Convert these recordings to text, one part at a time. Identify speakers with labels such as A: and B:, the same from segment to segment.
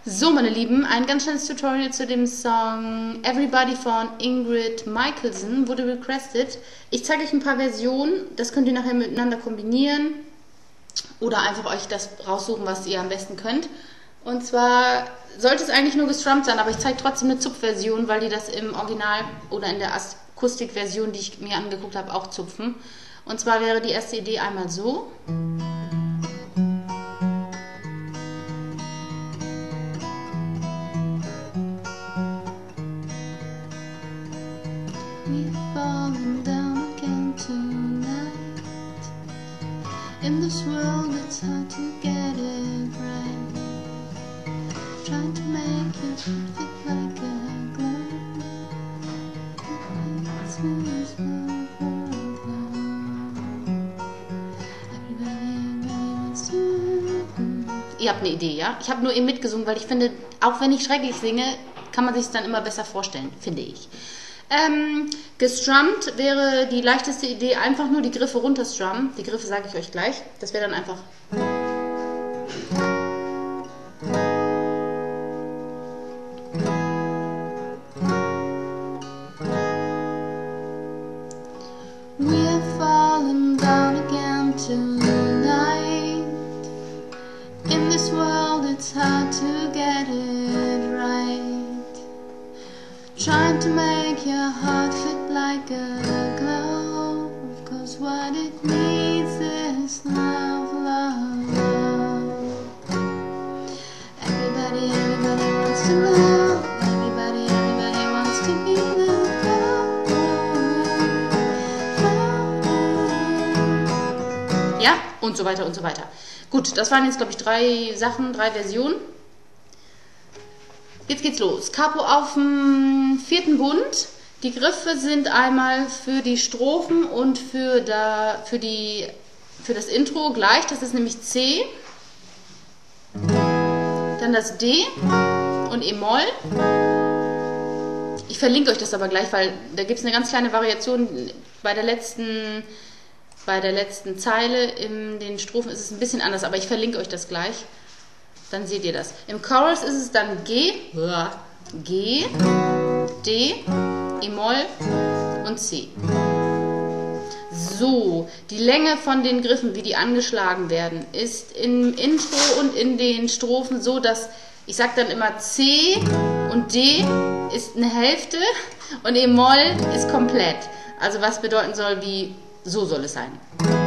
A: So, meine Lieben, ein ganz schnelles Tutorial zu dem Song Everybody von Ingrid Michaelson wurde requested. Ich zeige euch ein paar Versionen, das könnt ihr nachher miteinander kombinieren oder einfach euch das raussuchen, was ihr am besten könnt. Und zwar sollte es eigentlich nur gestrummt sein, aber ich zeige trotzdem eine Zupfversion, weil die das im Original oder in der Akustikversion, die ich mir angeguckt habe, auch zupfen. Und zwar wäre die erste Idee einmal so.
B: In this world it's hard to get it right. Trying to make it fit like a glove.
A: Ihr habt eine Idee, ja? Ich habe nur eben mitgesungen, weil ich finde, auch wenn ich schrecklich singe, kann man sich es dann immer besser vorstellen, finde ich. Gestrummt wäre die leichteste Idee, einfach nur die Griffe runterstrummen. Die Griffe sage ich euch gleich. Das wäre dann einfach.
B: We're falling down again tonight. In this world it's hard to get it right. Trying to make your heart fit like a glove, 'cause what it needs is love, love, love. Everybody wants to love. Everybody wants to be loved.
A: Ja, und so weiter und so weiter. Gut, das waren jetzt, glaube ich, 3 Sachen, 3 Versionen. Jetzt geht's los. Capo auf dem 4. Bund. Die Griffe sind einmal für die Strophen und für das Intro gleich. Das ist nämlich C, dann das D und E-Moll. Ich verlinke euch das aber gleich, weil da gibt es eine ganz kleine Variation. Bei der letzten Zeile in den Strophen ist es ein bisschen anders, aber ich verlinke euch das gleich. Dann seht ihr das. Im Chorus ist es dann G, D, E-Moll und C. So, die Länge von den Griffen, wie die angeschlagen werden, ist im Intro und in den Strophen so, dass ich sage dann immer C und D ist eine Hälfte und E-Moll ist komplett. Also was bedeuten soll, wie so soll es sein.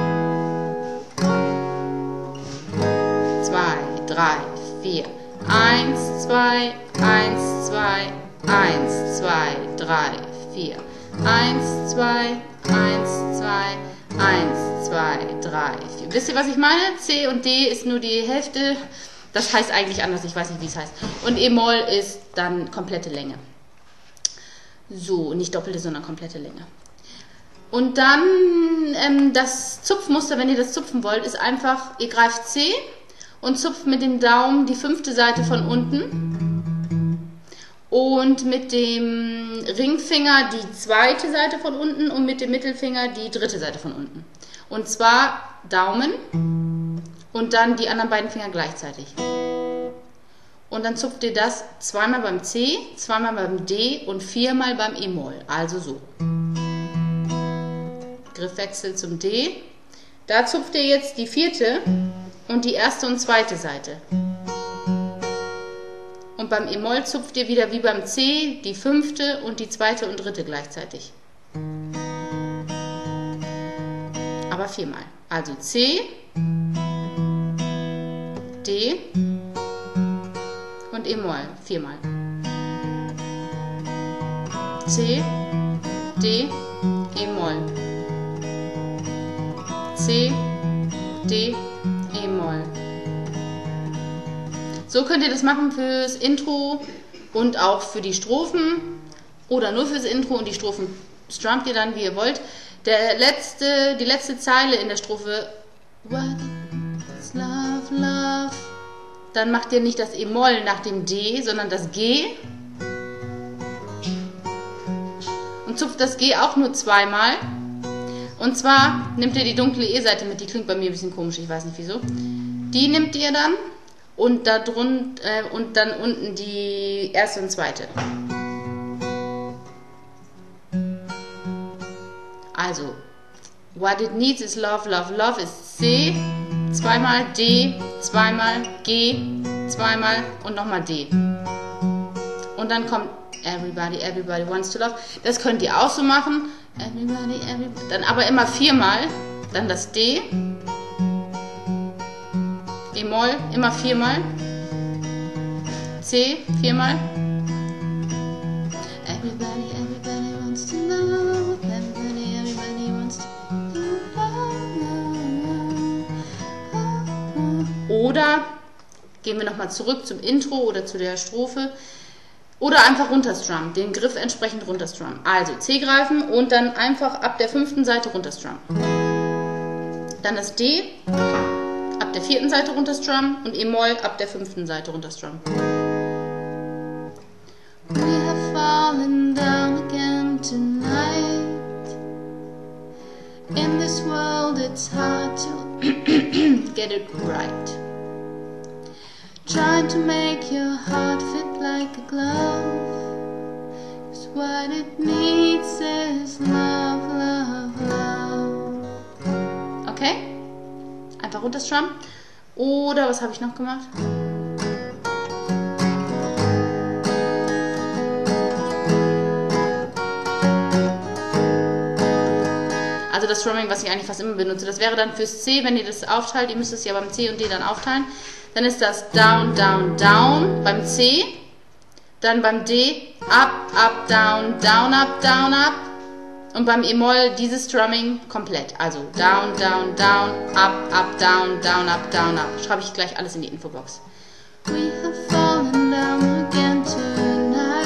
A: 2, 3, 4, 1, 2, 1, 2, 1, 2, 3, 4, 1, 2, 1, 2, 1, 2, 3, 4. Wisst ihr, was ich meine? C und D ist nur die Hälfte, das heißt eigentlich anders, ich weiß nicht, wie es heißt. Und E-Moll ist dann komplette Länge. So, nicht doppelte, sondern komplette Länge. Und dann das Zupfmuster, wenn ihr das zupfen wollt, ist einfach, ihr greift C und zupft mit dem Daumen die 5. Seite von unten und mit dem Ringfinger die 2. Seite von unten und mit dem Mittelfinger die 3. Seite von unten. Und zwar Daumen und dann die anderen beiden Finger gleichzeitig. Und dann zupft ihr das 2-mal beim C, 2-mal beim D und 4-mal beim E-Moll. Also so. Griffwechsel zum D. Da zupft ihr jetzt die 4. und die 1. und 2. Seite. Und beim E-Moll zupft ihr wieder wie beim C die 5. und die 2. und 3. gleichzeitig. Aber 4-mal. Also C, D und E-Moll 4-mal. C, D, E-Moll. C, D, E-Moll. So könnt ihr das machen fürs Intro und auch für die Strophen oder nur fürs Intro und die Strophen strummt ihr dann, wie ihr wollt. Die letzte Zeile in der Strophe, what is love, love, dann macht ihr nicht das E-Moll nach dem D, sondern das G und zupft das G auch nur 2-mal. Und zwar nimmt ihr die dunkle E-Seite mit, die klingt bei mir ein bisschen komisch, ich weiß nicht wieso. Die nimmt ihr dann und da und dann unten die erste und zweite. Also, what it needs is love, love, love ist C, zweimal D, zweimal G, zweimal und nochmal D. Und dann kommt everybody, everybody wants to love. Das könnt ihr auch so machen. Everybody, everybody. Dann aber immer viermal. Dann das D. E-Moll, immer viermal. C, viermal. Everybody, everybody wants to love. Everybody, everybody wants to love. Oder gehen wir nochmal zurück zum Intro oder zu der Strophe. Oder einfach runterstrummen, den Griff entsprechend runterstrummen. Also C greifen und dann einfach ab der 5. Seite runterstrummen. Dann das D ab der 4. Seite runterstrummen und E-Moll ab der 5. Seite runterstrummen.
B: We have fallen down again tonight. In this world it's hard to
A: get it right.
B: Trying to make your heart fit like a glove. 'Cause what it needs is love, love, love.
A: Okay? Einfach runterstrummen. Oder was habe ich noch gemacht? Also das Strumming, was ich eigentlich fast immer benutze. Das wäre dann fürs C, wenn ihr das aufteilt. Ihr müsst es ja beim C und D dann aufteilen. Dann ist das down, down, down beim C. Dann beim D up, up, down, down, up, down, up. Und beim E-Moll dieses Strumming komplett. Also down, down, down, up, up, down, down, up, down, up. Schreibe ich gleich alles in die Infobox.
B: We have fallen down again tonight.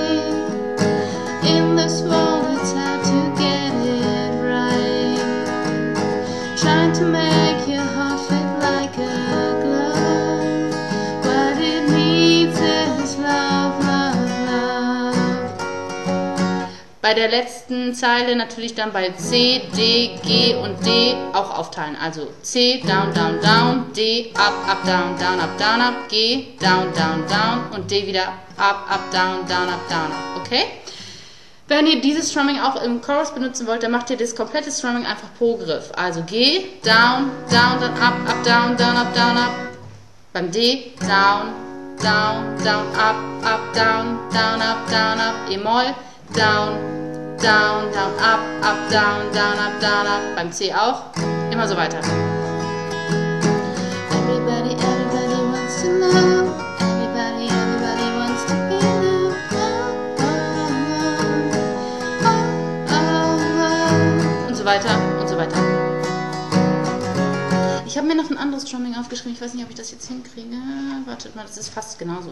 B: In this world it's hard to get it right. Trying to make your heart fit like a glove. What it needs is love, love, love.
A: Bei der letzten Zeile natürlich dann bei C, D, G und D auch aufteilen. Also C, down, down, down, D, up, up, down, down, up, down, up, G, down, down, down und D wieder up, up, down, down, up, down, up. Okay? Wenn ihr dieses Strumming auch im Chorus benutzen wollt, dann macht ihr das komplette Strumming einfach pro Griff. Also G, down, down, dann up, up, down, down, up, down, up. Beim D, down, down, down, up, up, down, down, up, down, up. E-Moll, down, down, down, up, up, down, down, up, down, up. Beim C auch. Immer so weiter.
B: Everybody, everybody wants to love. Everybody, everybody wants to be loved. Oh, oh, oh, oh.
A: Und so weiter und so weiter. Ich habe mir noch ein anderes Strumming aufgeschrieben. Ich weiß nicht, ob ich das jetzt hinkriege. Wartet mal, das ist fast genauso.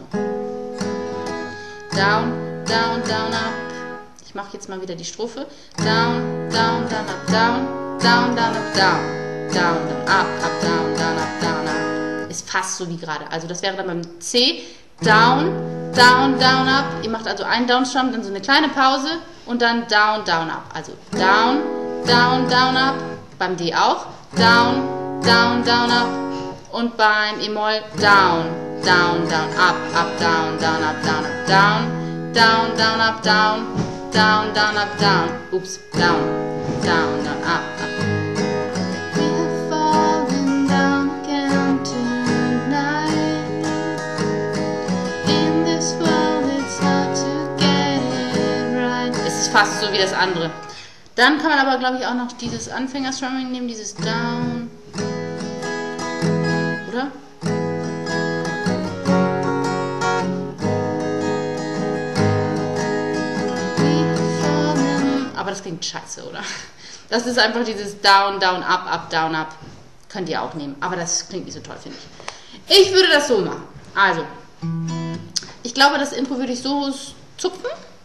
A: Down, down, down, up. Ich mache jetzt mal wieder die Strophe. Down, down, down, up, down, down, down, up, down, down, dann up, up, down, down, up, down, up. Ist fast so wie gerade. Also das wäre dann beim C. Down, down, down, up. Ihr macht also einen Downstrum, dann so eine kleine Pause und dann down, down, up. Also down, down, down, up. Beim D auch. Down, down, down, up. Und beim E-Moll down, down, down, up, up, down, down, up, down, up, down, down, down, up, down, down, down, up, down. Ups, down, down, down, up, up.
B: We have fallen down again tonight. In this world it's hard to get it right.
A: Es ist fast so wie das andere. Dann kann man aber, glaube ich, auch noch dieses Anfänger-Strumming nehmen, dieses Down. Oder? Aber das klingt scheiße, oder? Das ist einfach dieses Down, Down, Up, Up, Down, Up. Könnt ihr auch nehmen. Aber das klingt nicht so toll, finde ich. Ich würde das so machen. Also, ich glaube, das Intro würde ich so zupfen.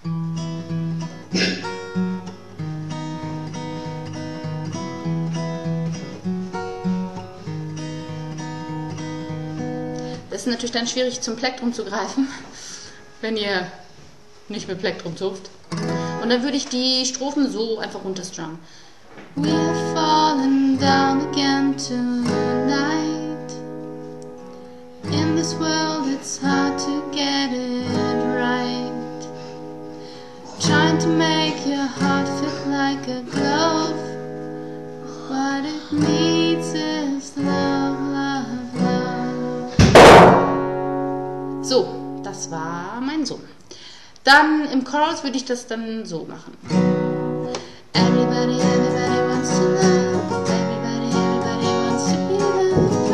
A: Das ist natürlich dann schwierig, zum Plektrum zu greifen, wenn ihr nicht mit Plektrum zupft. Und dann würde ich die Strophen so einfach runterstrummen.
B: We have fallen down again tonight. In this this world it's hard to get it right. Trying to make your heart fit like a glove. What it needs is love, love, love.
A: So, das war mein Sohn. Dann im Chorus würde ich das dann so machen.
B: Everybody, everybody wants to love. Everybody, everybody wants to be loved.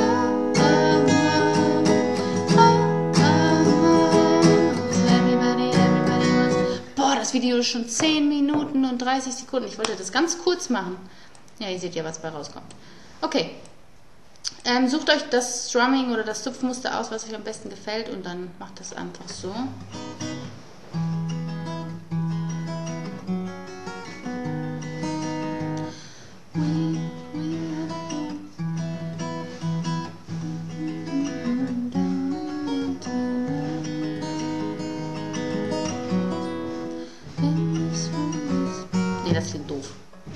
B: Everybody, everybody wants.
A: Boah, das Video ist schon 10 Minuten und 30 Sekunden. Ich wollte das ganz kurz machen. Ja, ihr seht ja, was dabei rauskommt. Okay. Sucht euch das Strumming oder das Zupfmuster aus, was euch am besten gefällt, und dann macht das einfach so. Nee, das klingt doof.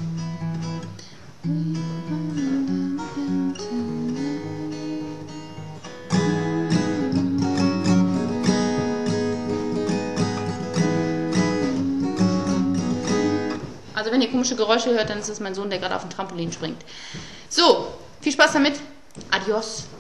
A: Also wenn ihr komische Geräusche hört, dann ist es mein Sohn, der gerade auf dem Trampolin springt. So, viel Spaß damit. Adios.